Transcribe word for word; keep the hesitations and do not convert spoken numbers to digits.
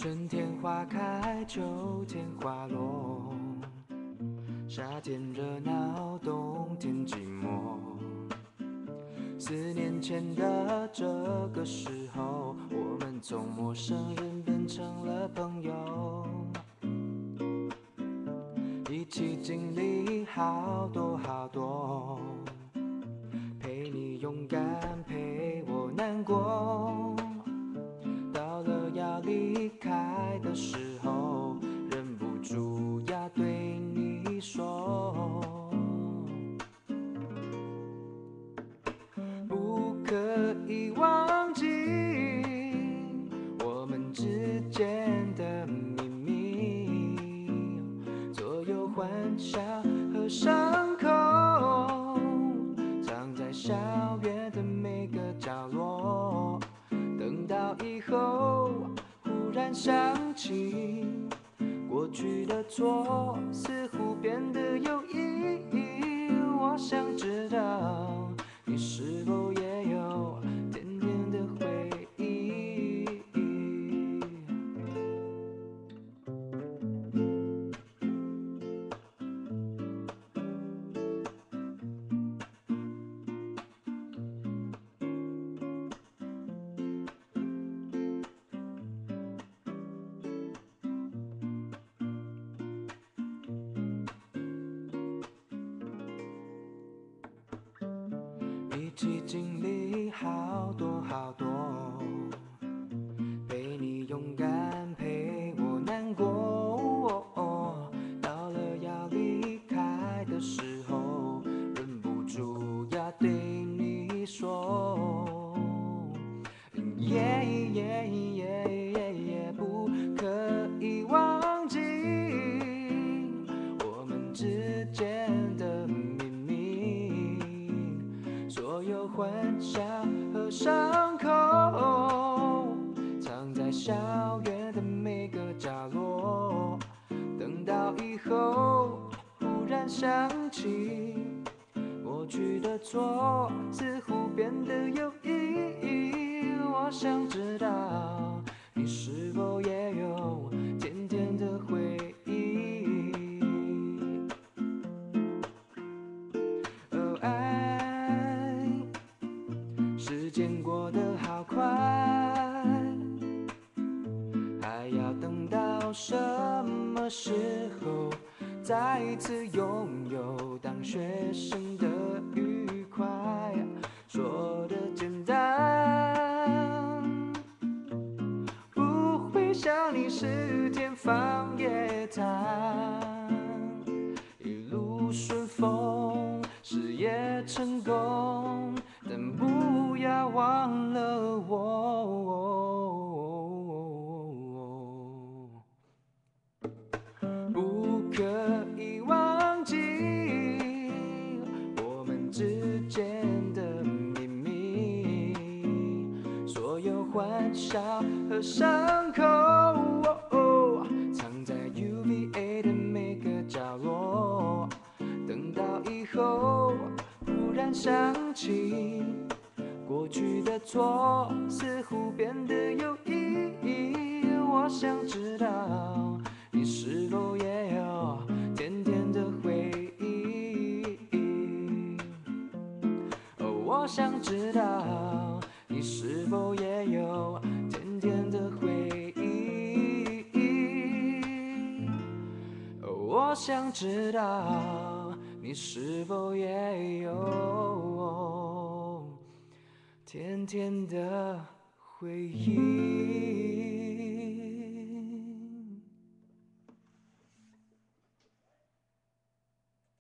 春天花开，秋天花落，夏天热闹，冬天寂寞。四年前的这个时候，我们从陌生人变成了朋友，一起经历好多好多，陪你勇敢，陪我难过。到了要离开的时候，忍不住要对你说，不可以忘记我们之间的秘密，所有欢笑和伤口，藏在校园的每个角落。等到以后，忽然想起过去的错，似乎变得有意义。我想知道你是否也有甜甜的回忆。一起经历好多好多，陪你勇敢，陪我难过。到了要离开的时候，忍不住要对你说，耶耶耶耶耶，不可以忘记我们之间的秘密。所有欢笑和伤口，藏在校园的每个角落。等到以后，忽然想起过去的错，似乎变得有意义。我想知道你是否也有甜甜的回忆。哦，爱，时间过得好快，还要等到什么时候再一次拥有当学生的愉快？说的简单，不会想你是天方夜谭，一路顺风，事业成功，但不要忘了我，不可以忘记我们之间的秘密，所有欢笑和伤口，藏在 U V A 的每个角落。等到以后，忽然想起过去的错，似乎变得有意义。我想知道你是否也有甜甜的回忆。哦，我想知道你是否也有甜甜的回忆。哦，我想知道你是否也有甜甜的回忆。